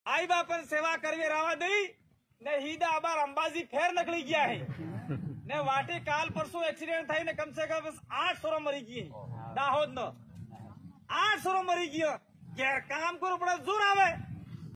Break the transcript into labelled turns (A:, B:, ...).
A: आई बापन सेवा करवे रावा दई ने हीदा अबार अंबाजी फेर निकली गया है ने वाटे काल परसों एक्सीडेंट थई ने कम से कम 8 सोरो मरी गई दाहोद न 8 सोरो मरी गयो गैर काम करो पड़े जोर आवे